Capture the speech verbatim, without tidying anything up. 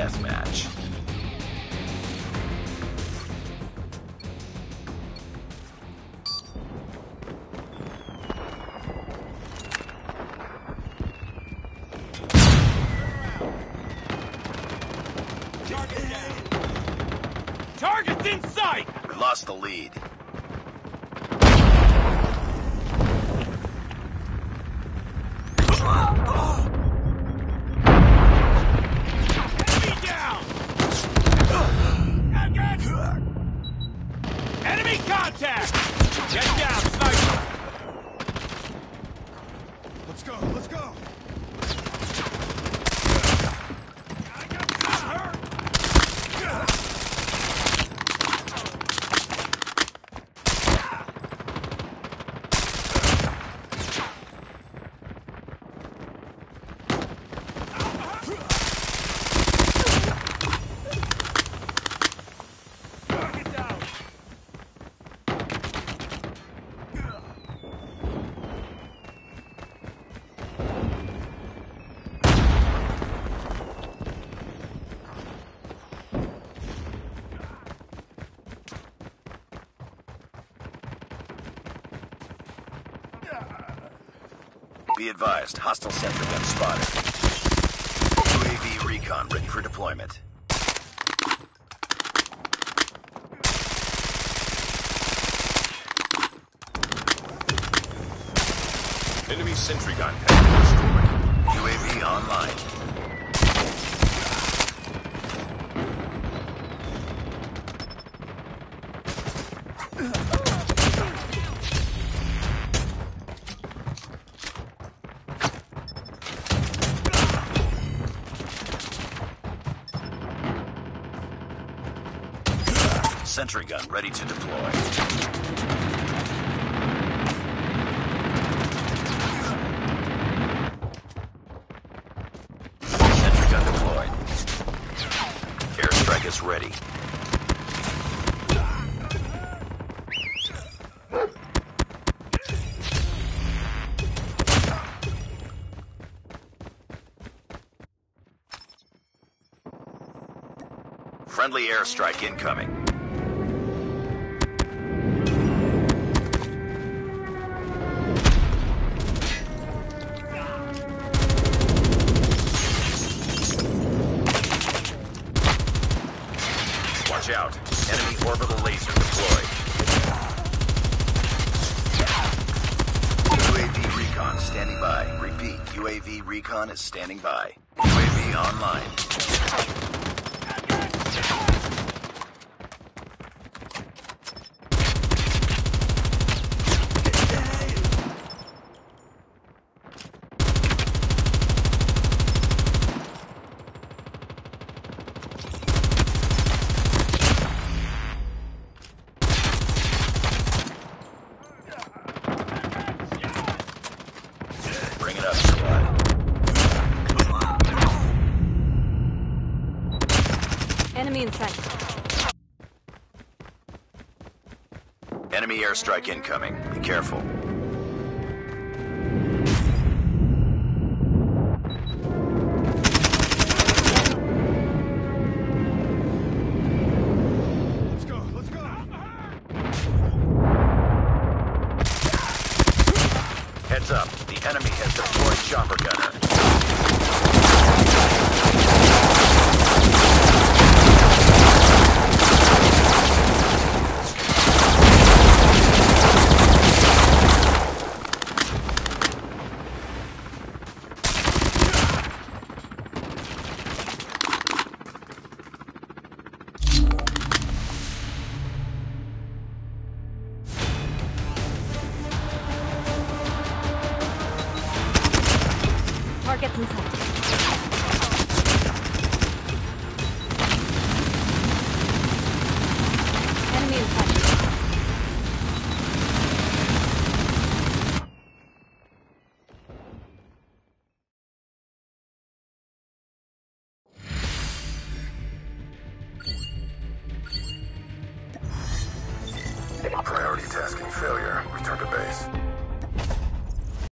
deathmatch. Target's in sight! We lost the lead. Enemy down! Enemy contact! Get down, sniper! Let's go, let's go! I got hurt! Target down! Be advised, hostile sentry gun spotted. U A V recon ready for deployment. Enemy sentry gun has been destroyed. U A V online. Sentry gun ready to deploy. Sentry gun deployed. Airstrike is ready. Friendly airstrike incoming. Watch out. Enemy orbital laser deployed. U A V recon standing by. Repeat, U A V recon is standing by. U A V online. Bring it up, squad. Enemy in sight. Enemy airstrike incoming. Be careful. Let's go, let's go! Heads up. The enemy has deployed chopper gunner. Targets in sight. Enemy in sight. Priority tasking failure. Return to base.